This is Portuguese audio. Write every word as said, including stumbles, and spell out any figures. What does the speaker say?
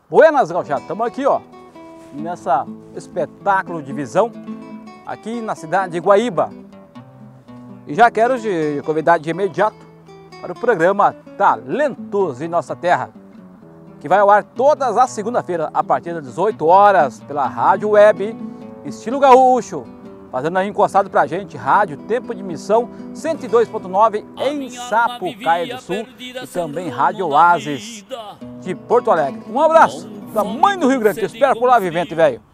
Buenas, gauchada, estamos aqui, ó, nessa espetáculo de visão, aqui na cidade de Guaíba. E já quero te convidar de imediato para o programa Talentos em Nossa Terra, que vai ao ar todas as segundas-feiras, a partir das dezoito horas, pela rádio web Estilo Gaúcho, fazendo aí encostado pra gente, rádio Tempo de Missão cento e dois ponto nove em Sapucaia do Sul e também Rádio Oasis de Porto Alegre. Um abraço da mãe do Rio Grande, te espero por lá, vivente, velho.